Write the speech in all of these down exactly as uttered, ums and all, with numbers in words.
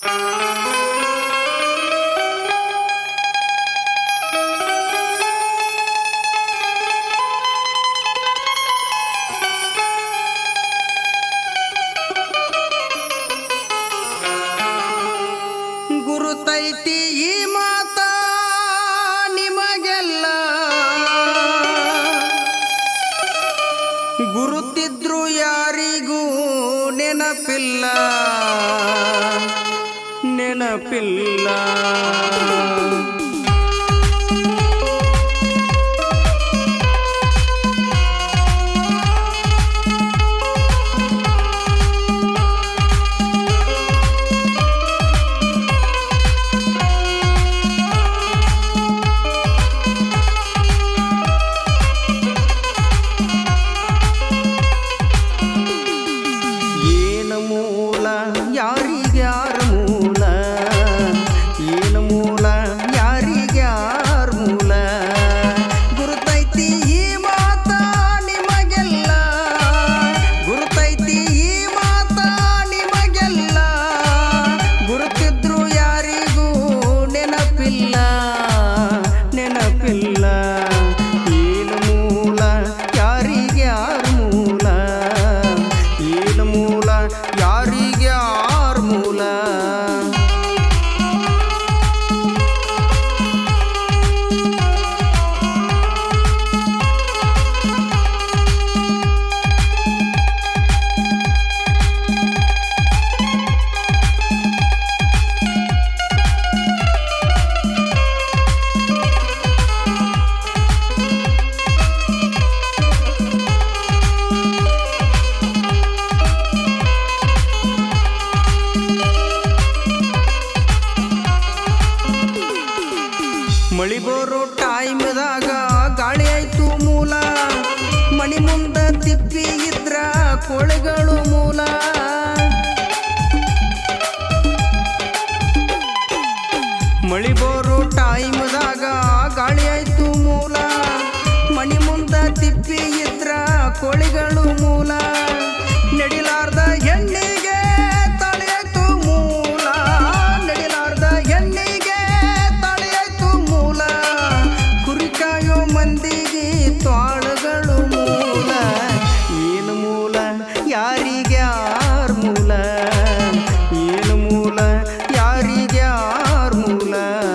ಗುರುತೈತಿ ಈ ಮಾತ ನಿಮಗೆಲ್ಲ ಗುರುತಿದ್ರು ಯಾರಿಗೂ ನೆನಪಿಲ್ಲ ನೆನಪಿಲ್ಲ ಮಳಿ ಬರೋ ಟೈಮ್ದಾಗ ಗಾಳಿ ಆಯ್ತು ಮೂಲ ಮನಿ ಮುಂದ ತಿಪ್ಪಿ ಇದ್ರ ಕೋಳೆಗಳು ಮೂಲ ಮಳಿ ಬರೋ ಟೈಮ್ದಾಗ ಗಾಳಿ ಆಯ್ತು ಮೂಲ ಮನಿ ಮುಂದ ತಿಪ್ಪಿ ಇದ್ರ ಕೋಳೆಗಳು ಮೂಲ ನಡಿಲಾರ್ದ ಹೆಣ್ಣಿಗೆ ತಲೆಯಾಯ್ತು ಮೂಲ ನಡಿಲಾರ್ದ ಹೆಣ್ಣಿಗೆ ಮಂದಿಗೆ ತ್ವಾಳಗಳು ಮೂಲ ಏನು ಮೂಲ ಯಾರಿಗ್ಯಾರ ಮೂಲ ಏನು ಮೂಲ ಯಾರಿಗ್ಯಾರ ಮೂಲ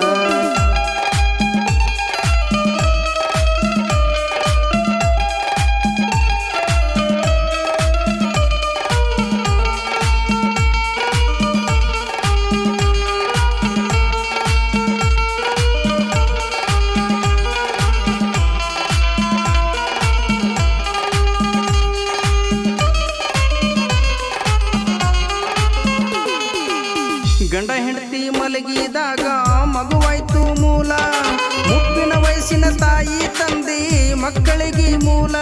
ಗಂಡ ಹೆಂಡತಿ ಮಲಗಿದಾಗ ಮಗುವಾಯ್ತು ಮೂಲ ಮುಪ್ಪಿನ ವಯಸ್ಸಿನ ತಾಯಿ ತಂದೆ ಮಕ್ಕಳಿಗೆ ಮೂಲ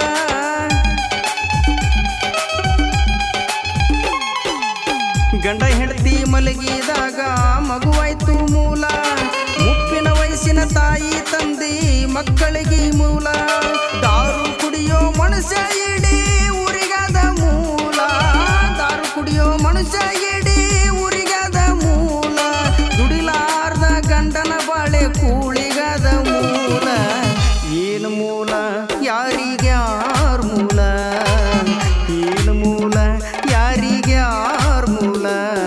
ಗಂಡ ಹೆಂಡತಿ ಮಲಗಿದಾಗ ಮಗುವಾಯ್ತು ಮೂಲ ಮುಪ್ಪಿನ ವಯಸ್ಸಿನ ತಾಯಿ ತಂದೆ ಮಕ್ಕಳಿಗೆ ಮೂಲ ದಾರು ಕುಡಿಯೋ ಮನುಷ್ಯ ಇಡೀ ಊರಿಗಾದ ಮೂಲ ದಾರು ಕುಡಿಯೋ ಮನುಷ್ಯ ಇಡೀ ಊರಿಗಾದ ಮೂಲ ದುಡಿಲಾರ್ದ ಗಂಡನ ಬಾಳೆ ಕೂಳಿಗಾದ ಮೂಲ ಏನು ಮೂಲ ಯಾರಿಗ್ಯಾರ ಮೂಲ ಏನು ಮೂಲ ಯಾರಿಗ್ಯಾರ ಮೂಲ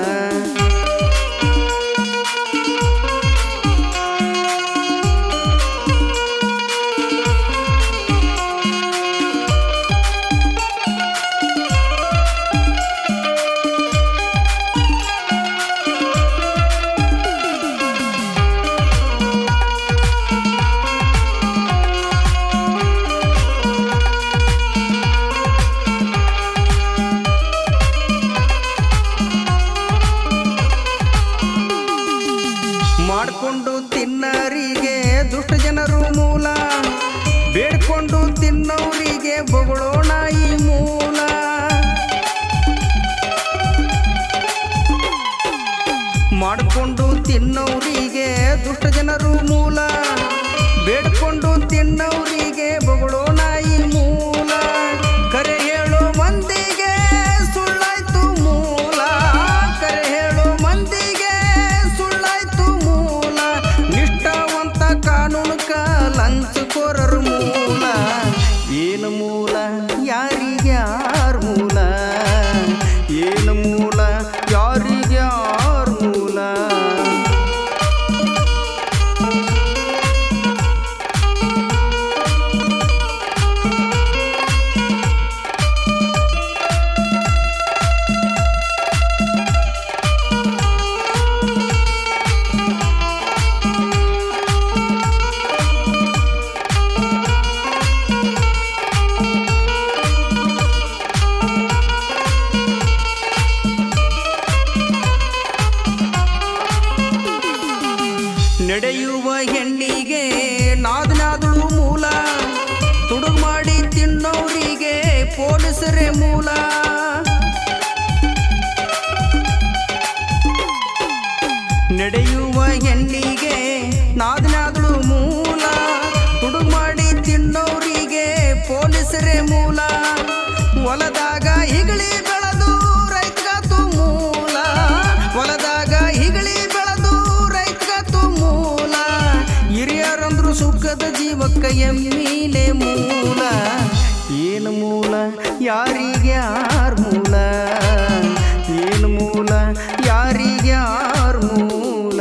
ಮಾಡ್ಕೊಂಡು ತಿನ್ನರಿಗೆ ದುಷ್ಟ ಜನರು ಮೂಲ ಬೇಡ್ಕೊಂಡು ತಿನ್ನೋರಿಗೆ ಬೊಗಳೋ ನಾಯಿ ಮೂಲ ಮಾಡ್ಕೊಂಡು ತಿನ್ನೋರಿಗೆ ದುಷ್ಟ ಜನರು ಮೂಲ ಬೇಡ್ಕೊಂಡು ತಿನ್ನೋರಿಗೆ ಬೊಗಳೋ ನಾಯಿ ಮೂಲ ಕರೆ ಹೇಳೋ ಮಂದಿಗೆ ಸುಳ್ಳಾಯ್ತು ಮೂಲ ಕರೆ ಹೇಳೋ ಮಂದಿಗೆ ನಡೆಯುವ ಹೆಣ್ಣಿಗೆ ನಾದನಾದಳು ಮೂಲ, ತುಡುಗು ಮಾಡಿ ತಿನ್ನೋರಿಗೆ ಪೊಲೀಸರೇ ಮೂಲ. ನಡೆಯುವ ಹೆಣ್ಣಿಗೆ ನಾದನಾದಳು ಮೂಲ, ತುಡುಗು ಮಾಡಿ ತಿನ್ನೋರಿಗೆ ಪೊಲೀಸರೇ ಮೂಲ. ಹೊಲದಾಗ ಹಿಗಳಿ ಬೆಳೆದು ರೈತಗಾತು ಮೂಲ, ಹೊಲದಾಗ ಹಿಗಳಿ ಬೆಳೆದು ರೈತಗಾತು ಮೂಲ. ಹಿರಿಯರಂದ್ರು ಸುಖದ ಜೀವಕ್ಕ ಎಮ್ಮಿಲೆ ಮೂಲ. ಏನು ಮೂಲ ಯಾರಿಗೆ ಯಾರ ಮೂಲ, ಏನು ಮೂಲ ಯಾರಿಗೆ ಯಾರ ಮೂಲ.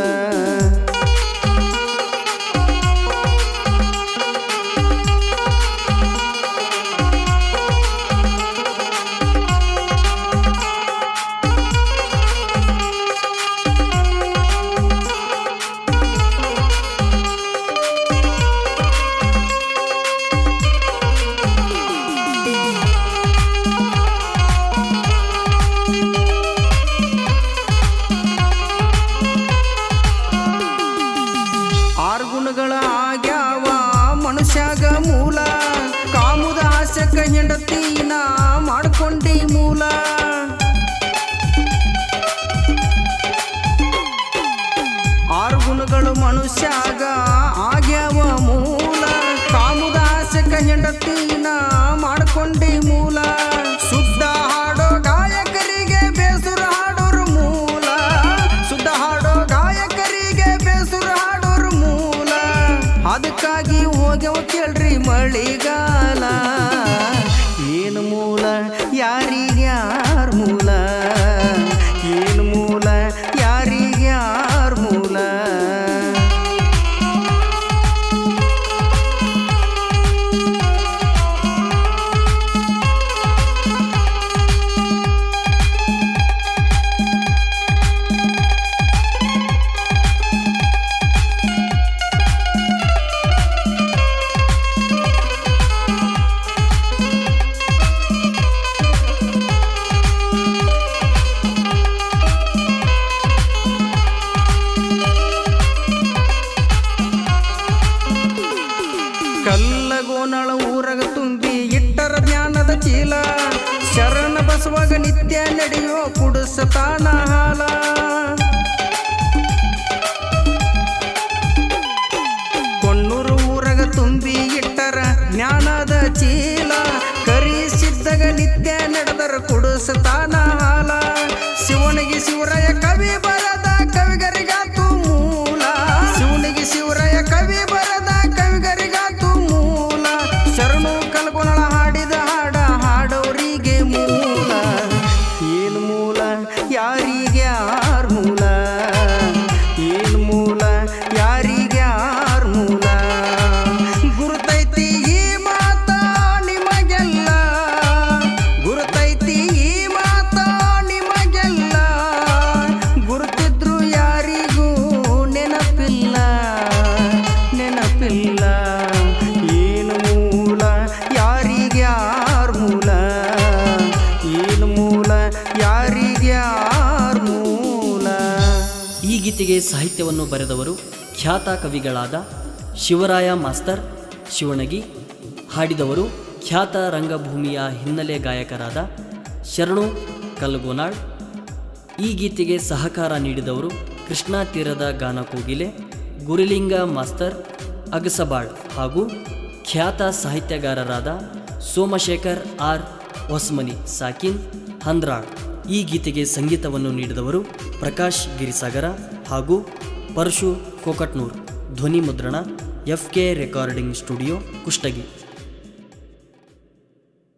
ಗುಣಗಳ ಆಗ್ಯಾವ ಮನುಷ್ಯಾಗ ಮೂಲ, ಕಾಮುದ ಆಸಕ ಹೆಂಡತಿನ ಮಾಡ್ಕೊಂಡಿ ಮೂಲ. ಆರು ಗುಣಗಳು ಮನುಷ್ಯಾಗ ಆಗ್ಯಾವ ಮೂಲ, ಕಾಮುದ ಆಸಕ ಹೆಂಡತಿನ ಮಾಡ್ಕೊಂಡಿ ಮೂಲ. ಶುದ್ಧ ಹಾಡೋ ಗಾಯಕರಿಗೆ ಬೇಸುರ ಹಾಡೋರು ಮೂಲ, ಶುದ್ಧ ಹಾಡೋ ಗಾಯಕರಿಗೆ ಬೇಸುರ ಹಾಡೋರು ಮೂಲ. ಅದಕ್ಕಾಗಿ ಹೋಗ್ಯವ ಕೇಳ್ರಿ ಮಳಿಗಾಲ. ಏನು ಮೂಲ ಯಾರಿಗೆ ಯಾರ ಮೂಲ, ಏನು ಮೂಲ ಯಾರಿಗೆ ಯಾರ ಮೂಲ. ಕಲ್ಲಗೋನಳ ಊರಗ ತುಂಬಿ ಇಟ್ಟರ ಜ್ಞಾನದ ಚೀಲ, ಶರಣ ಬಸವಗ ನಿತ್ಯ ನಡೆಯೋ ಕುಡಿಸತಾನ ಹಾಲ. ಕೊಣ್ಣೂರು ಊರಗ ತುಂಬಿ ಇಟ್ಟರ ಜ್ಞಾನದ ಚೀಲ, ಕರಿಸಿದ್ದಾಗ ನಿತ್ಯ ನಡೆದರ ಕುಡಿಸತಾನ ಹಾಲ. ಶಿವನಿಗೆ ಶಿವರಾಯ ಕವಿ ಬರದ ಕವಿಗರಿಗಾತು ಮೂಲ, ಶಿವನಿಗೆ ಶಿವರಾಯ ಕವಿ ಬರದ ಕವಿಗರಿಗಾತು ಮೂಲ. ಶರಣು ಕಲ್ಗೊನಳ ಹಾಡಿದ ಹಾಡ ಹಾಡೋರಿಗೆ ಮೂಲ. ಏನು ಮೂಲ ಯಾರಿಗೆ ಯಾರ ಮೂಲ, ಏನು ಮೂಲ ಯಾರಿಗೆ ಯಾರ ಮೂಲ. ಗುರುತೈತಿ ಈ ಮಾತ ನಿಮಗೆಲ್ಲ, ಗುರುತೈತಿ ಈ ಮಾತ ನಿಮಗೆಲ್ಲ. ಗುರುತಿದ್ರು ಯಾರಿಗೂ ನೆನಪಿಲ್ಲ, ನೆನಪಿಲ್ಲ. ಏನು ಮೂಲ ಯಾರಿಗೆ ಯಾರ ಮೂಲ, ಏನು ಮೂಲ ಯಾರಿಗೆ ಯಾರ ಮೂಲ. ಈ ಗೀತೆಗೆ ಸಾಹಿತ್ಯವನ್ನು ಬರೆದವರು ಖ್ಯಾತ ಕವಿಗಳಾದ ಶಿವರಾಯ ಮಾಸ್ತರ್ ಶಿವಣಗಿ, ಹಾಡಿದವರು ಖ್ಯಾತ ರಂಗಭೂಮಿಯ ಹಿನ್ನೆಲೆ ಗಾಯಕರಾದ ಶರಣು ಕಲ್ಗೋನಾಳ್. ಈ ಗೀತೆಗೆ ಸಹಕಾರ ನೀಡಿದವರು ಕೃಷ್ಣಾ ತೀರದ ಗಾನಕೋಗಿಲೆ ಗುರುಲಿಂಗ ಮಾಸ್ತರ್ ಅಗಸಬಾಳ್ ಹಾಗೂ ಖ್ಯಾತ ಸಾಹಿತ್ಯಗಾರರಾದ ಸೋಮಶೇಖರ್ ಆರ್ ಹೊಸ್ಮನಿ ಸಾಕಿನ್ ಹಂದ್ರಾಳ್. ಈ ಗೀತೆಗೆ ಸಂಗೀತವನ್ನು ನೀಡಿದವರು ಪ್ರಕಾಶ್ ಗಿರಿಸಾಗರ ಹಾಗೂ ಪರಶು ಕೋಕಟ್ನೂರ್. ಧ್ವನಿ ಮುದ್ರಣ F K recording studio Kushtagi.